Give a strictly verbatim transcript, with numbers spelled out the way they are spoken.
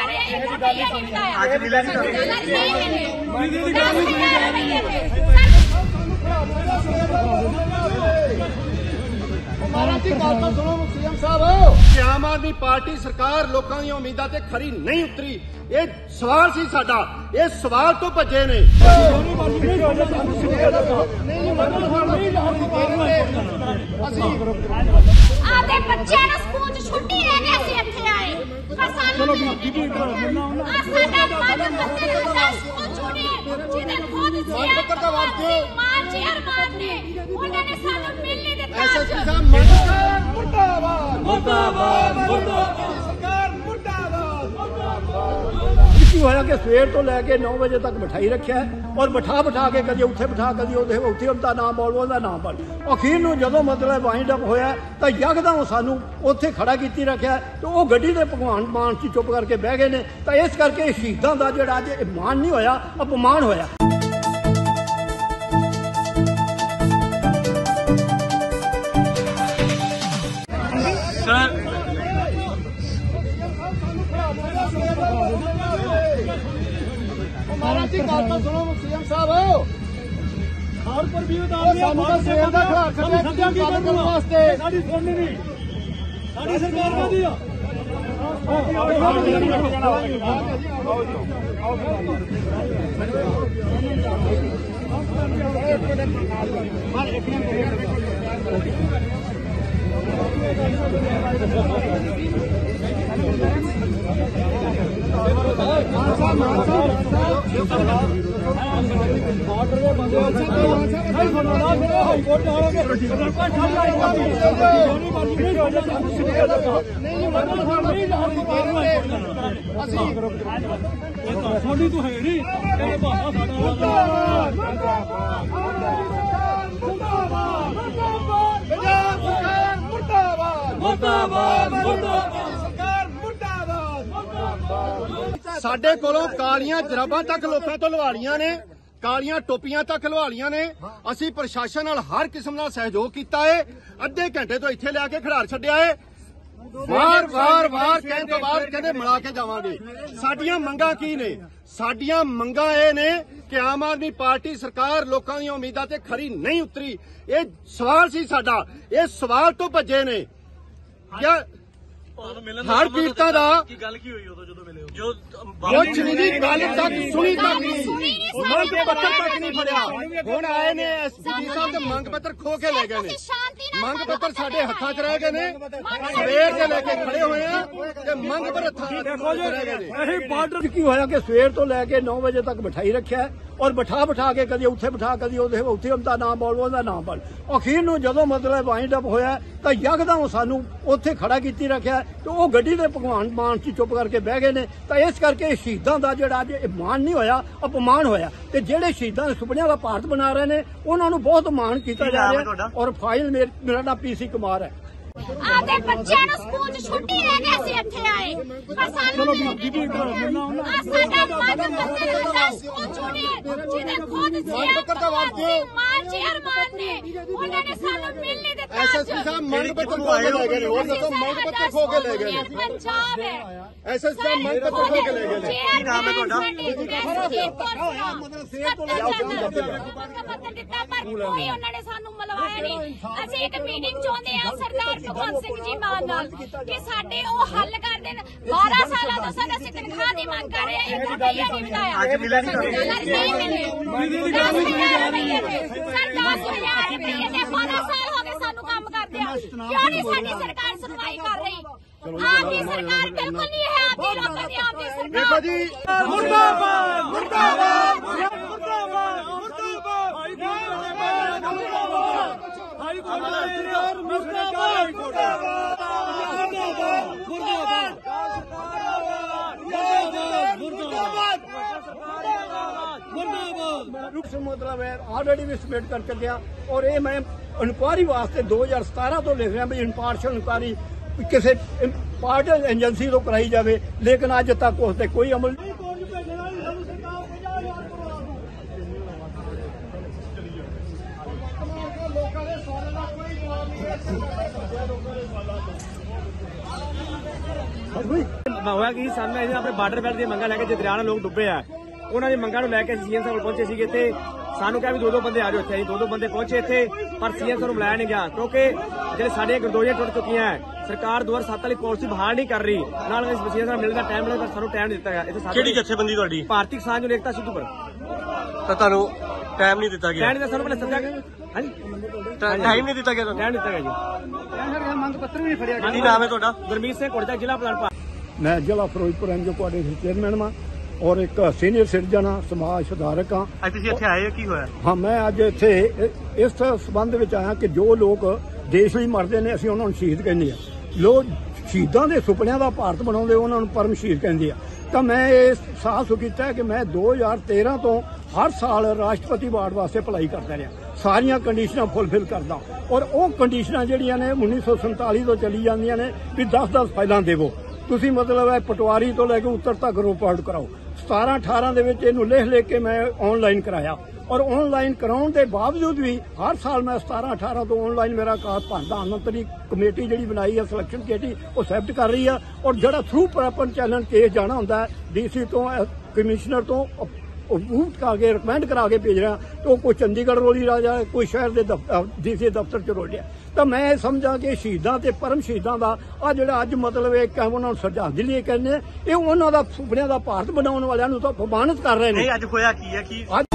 आम आदमी पार्टी सरकार लोगों दी उम्मीदां ते खरी नहीं उतरी। ये सवाल सी साडा, ये सवाल तो भजे ने। आदे बच्चों ने स्कूल च छुट्टी रह गए सी इत्थे आए पर सानू आ साडा मन पत्थर दा स्कूल छुड़े जिदे खुद मान चेयरमैन ने उन्होंने सानू मिल नहीं दिता। एसएसपी साहब मुर्दाबाद मुर्दाबाद मुर्दाबाद सरकार मुर्दाबाद मुर्दाबाद। की होया कि सवेर तो लैके नौ बजे तक बिठाई रखा है और बिठा बिठा के कभी उत्थे बिठा कभी उत्थे उनका नाम बोल उनका नाम बोल अखीर में जो मतलब वाइंड अप होया तो यकदम सानू उत्थे खड़ा की रखा तो वह गड्डी के भगवान मान से चुप करके बह गए ने। तो इस करके शहीदों का जोड़ा अज मान नहीं होया, अपमान होया। महाराज जी गल तो सुनो सीएम साहब हर पर भी सानू तो सवेर दा खड़ा खड़ा गल करन वास्ते साडी सुननी नहीं साडी सरकार कादी आ सोनी तो है नहीं साडे कोलों कालियां जराबां तक लोकां तो लवा लियां ने, कालियां टोपियां तक लवा लियां ने। असीं प्रशासन नाल हर किस्म नाल सहयोग कीता है। अद्धे घंटे तो इत्थे लिया के खड़ार छड्डिया है। वार वार वार कहने तो बाद कहते मिला के जावांगे। साडियां मंगां की ने? साडियां मंगां ये ने कि आम आदमी पार्टी सरकार लोकां दी उम्मीदां ते खरी नहीं उतरी। ये सवाल सी साडा, ये सवाल तो भजे ने। क्या हर पीड़ितां दा कुछ नहीं जी, गल तक सुनी तक नहीं, मंग पत्र तक नहीं फड़िया। हुण आए ने एसपी साहब ते मंग पत्र खो के ले गए ने। मंग पत्र साडे हत्थां च रह गए ने, सवेर के लेके खड़े हुए हैं ते मंग पत्र हत्थां च रह गए ने। बॉर्डर की होया कि सवेर तो लैके नौ बजे तक बिठाई रखा है और बिठा बिठा के कभी उत्थे बिठा कभी उत्थे उनका नाम बोल उनका नाम बोल अखीर में जो मतलब वाइंड अप होया तो यकदम सानू उत्थे खड़ा की रखा तो वह गड्डी के भगवान मान से चुप करके बह गए ने। तो इस करके शहीदों का जोड़ा अज मान नहीं होया, अपमान होया। ते जेड़े शहीदों के सुपनियां का भारत बना रहे ने उन्होंने बहुत मान किया जा रहा है। और फाइल मेरा नाम पीसी कुमार है। आदे बच्चों ने स्कूल च छुट्टी रह गए सी इत्थे आए पर सानू आ साडा मन पत्थर दा स्कूल छुड़े जिदे खुद मान चेयरमैन ने उन्होंने सानू मिल नहीं दिता। एसएसपी साहब मंग पत्र खो के ले गए ने। और दसो मंग पत्र खो के ले गए ने। पंजाब है एसएसपी साहब मंग पत्र खो के ले गए ने। की नाम है ਤੁਹਾਡਾ? मतलब सेहत तो पत्र दिता पर कोई उन्होंने सानू मिलवाया नहीं। ਅਸੀਂ ਇੱਕ ਮੀਟਿੰਗ ਚਾਹੁੰਦੇ ਆ ਸਰਦਾਰ भगवंत सिंह जी मान नाल कि साडे ओ हल कर देन। बारह साल तो साडा असीं तनख्वाह दी मांग कर रहे हैं, एक रुपया नहीं मिलाया। आज मिला नहीं नहीं मिले दस हजार रुपये ने सर, दस हजार रुपये ने बारह साल हो गए सानू काम करदे आ। क्यों नहीं साडी सरकार सुनवाई कर रही? आपकी सरकार बिल्कुल नहीं है। आपकी लोगों की आपकी सरकार देखो जी, मुर्दाबाद मुर्दाबाद मुर्दाबाद मतलब है ऑलरेडी भी सबमिट कर चुके हैं। और ये मैं इनकुआरी वास्ते दो हजार सतारह तो लिख रहा भी इम्पार्शल इनकुआरी किसी पार्टल एजेंसी तो कराई जाए, लेकिन अज तक उस पर कोई अमल नहीं। ਹੋਇਆ ਕਿ ਸਾਨੂੰ ਇਹਦੇ ਆਪਣੇ ਬਾਰਡਰ ਬੈਲਟ ਦੀਆਂ ਮੰਗਾਂ ਲੈ ਕੇ ਦਰਿਆ ਨਾਲ ਲੋਕ ਡੁੱਬੇ ਆ, ਉਹਨਾਂ ਦੀ ਮੰਗਾਂ ਨੂੰ ਲੈ ਕੇ ਸੀਐਮ ਸਾਹਿਬ ਪਹੁੰਚੇ ਸੀਗੇ ਇੱਥੇ। ਸਾਨੂੰ ਕਿਹਾ ਵੀ ਦੋ ਦੋ ਬੰਦੇ ਆ ਜਾਓ ਇੱਥੇ, ਅਸੀਂ ਦੋ ਦੋ ਬੰਦੇ ਪਹੁੰਚੇ ਇੱਥੇ, ਪਰ ਸੀਐਮ ਸਾਹਿਬ ਨੂੰ ਬੁਲਾਇਆ ਨਹੀਂ ਗਿਆ ਕਿਉਂਕਿ ਜਿਹੜੇ ਸਾਡੀਆਂ ਗਰਦੋਰੀਆਂ ਟੁੱਟ ਚੁੱਕੀਆਂ ਹੈ। ਸਰਕਾਰ ਦੋ ਹਜ਼ਾਰ ਸੱਤ ਵਾਲੀ ਪਾਲਿਸੀ ਬਹਾਲ ਨਹੀਂ ਕਰ ਰਹੀ, ਨਾਲ ਇਸ ਸੀਐਮ ਸਾਹਿਬ ਮਿਲਣ ਦਾ ਟਾਈਮ ਲੱਗਦਾ, ਸਾਨੂੰ ਟਾਈਮ ਨਹੀਂ ਦਿੱਤਾ ਗਿਆ। ਇੱਥੇ ਕਿਹੜੀ ਜਥੇਬੰਦੀ ਤੁਹਾਡੀ? ਭਾਰਤੀ ਕਿਸਾਨ ਯੂਨੀਅਨ ਏਕਤਾ ਸਿੱਧੂਪੁਰ। ਤਾਂ ਤੁਹਾਨੂੰ ਟਾਈਮ ਨਹੀਂ ਦਿੱਤਾ ਗਿਆ? ਟਾਈਮ ਨਹੀਂ, ਸਾਨੂੰ ਪਹਿਲਾਂ ਸੱਦਿਆ ਗਿਆ। ਹਾਂਜੀ, ਟਾਈਮ ਨਹੀਂ ਦਿੱਤਾ ਗਿਆ ਤੁਹਾਨੂੰ? ਟਾਈਮ ਦਿੱਤਾ ਗਿਆ ਜੀ। ਮੰਗ ਪੱਤਰ ਵੀ ਫੜਿਆ ਕੀ ਨਾਮ ਹੈ ਤੁਹਾਡਾ? ਗੁਰਮੀਤ ਸਿੰਘ ਕੋਟੜਾ, ਜ਼ਿਲ੍ਹਾ ਪ੍ਰਧਾਨ। ਮੈਂ ਜ਼ਿਲ੍ਹਾ ਫਿਰੋਜ਼ਪੁਰ ਐਨਜੀਓ ਕੋਆਰਡੀਨੇਸ਼ਨ ਚੇਅਰਮੈਨ ਹਾਂ ਔਰ ਇੱਕ ਸੀਨੀਅਰ ਸਿਟੀਜ਼ਨ ਹਾਂ, ਸਮਾਜ ਸੁਧਾਰਕ ਹਾਂ। ਅੱਜ ਤੁਸੀਂ ਇੱਥੇ ਆਏ ਹੋ, ਕੀ ਹੋਇਆ? ਹਾਂ, ਮੈਂ ਅੱਜ ਇੱਥੇ ਇਸ ਸਬੰਧ ਵਿੱਚ ਆਇਆ ਕਿ ਜੋ ਲੋਕ ਦੇਸ਼ ਲਈ ਮਰਦੇ ਨੇ ਅਸੀਂ ਉਹਨਾਂ ਨੂੰ ਸ਼ਹੀਦ ਕਹਿੰਦੇ ਆ। ਲੋਕ ਸ਼ਹੀਦਾਂ ਦੇ ਸੁਪਨਿਆਂ ਦਾ ਭਾਰਤ ਬਣਾਉਂਦੇ ਉਹਨਾਂ ਨੂੰ ਪਰਮ ਸ਼ਹੀਦ ਕਹਿੰਦੇ ਆ। ਤਾਂ ਮੈਂ ਇਹ ਸਾਹਸ ਕੀਤਾ ਕਿ ਮੈਂ ਦੋ ਹਜ਼ਾਰ ਤੇਰਾਂ ਤੋਂ ਹਰ ਸਾਲ ਰਾਸ਼ਟਰਪਤੀ ਅਵਾਰਡ ਵਾਸਤੇ ਅਪਲਾਈ ਕਰਦਾ ਰਿਹਾ, ਸਾਰੀਆਂ ਕੰਡੀਸ਼ਨਾਂ ਫੁੱਲਫਿਲ ਕਰਦਾ ਔਰ ਉਹ ਕੰਡੀਸ਼ਨਾਂ ਜਿਹੜੀਆਂ ਨੇ ਉੱਨੀ ਸੌ ਸੰਤਾਲੀ ਤੋਂ ਚੱਲੀ ਜਾਂਦੀਆਂ ਨੇ ਵੀ ਦਸ ਦਸ ਫਾਈਲਾਂ ਦੇਵੋ ਤੁਸੀਂ, ਮਤਲਬ ਹੈ ਪਟਵਾਰੀ ਤੋਂ ਲੈ ਕੇ ਉੱਤਰ ਤੱਕ ਰਿਪੋਰਟ ਕਰਾਓ। ਸਤਾਰਾਂ ਅਠਾਰਾਂ ਦੇ ਵਿੱਚ ਇਹਨੂੰ ਲਿਖ ਲਿਖ ਕੇ ਮੈਂ ਆਨਲਾਈਨ ਕਰਾਇਆ ਔਰ ਆਨਲਾਈਨ ਕਰਾਉਣ ਦੇ ਬਾਵਜੂਦ ਵੀ ਹਰ ਸਾਲ ਮੈਂ ਸਤਾਰਾਂ ਅਠਾਰਾਂ ਤੋਂ ਆਨਲਾਈਨ ਮੇਰਾ ਕਾਰਜ ਭਰਦਾ। ਮੰਤਰੀ ਕਮੇਟੀ ਜਿਹੜੀ ਬਣਾਈ ਹੈ ਸਿਲੈਕਸ਼ਨ ਕਮੇਟੀ, ਉਹ ਐਕਸੈਪਟ ਕਰ ਰਹੀ ਆ ਔਰ ਜਿਹੜਾ ਥਰੂ ਪ੍ਰੋਪਰ ਚੈਨਲ ਕੇਸ ਜਾਣਾ ਹੁੰਦਾ ਹੈ ਡੀਸੀ ਤੋਂ ਕਮਿਸ਼ਨਰ ਤੋਂ ਅਪਰੂਵ ਕਰਕੇ ਰਿਕਮੈਂਡ ਕਰਾ ਕੇ ਭੇਜ ਰਿਹਾ, ਤੇ ਉਹ ਕੋਈ ਚੰਡੀਗੜ੍ਹ ਰੋਲੀ ਰਾਜਾ ਕੋਈ ਸ਼ਹਿਰ ਦੇ ਡੀਸੀ ਦਫ਼ਤਰ ਚ ਰੋਲਿਆ। ਤਾਂ ਮੈਂ ਇਹ ਸਮਝਾਂ ਕਿ ਸ਼ਹੀਦਾਂ ਤੇ ਪਰਮ ਸ਼ਹੀਦਾਂ ਦਾ ਆ ਜਿਹੜਾ ਅੱਜ ਮਤਲਬ ਇਹ ਉਹਨਾਂ ਨੂੰ ਸ਼ਰਧਾਂਜਲੀ ਕਹਿੰਦੇ, ਇਹ ਉਹਨਾਂ ਦਾ ਸੁਪਨਿਆਂ ਦਾ ਭਾਰਤ ਬਣਾਉਣ ਵਾਲਿਆਂ ਨੂੰ ਤਾਂ ਅਪਮਾਨਿਤ ਕਰ ਰਹੇ ਨੇ। ਨਹੀਂ, ਅੱਜ ਹੋਇਆ ਕੀ ਹੈ? ਕੀ ਅੱਜ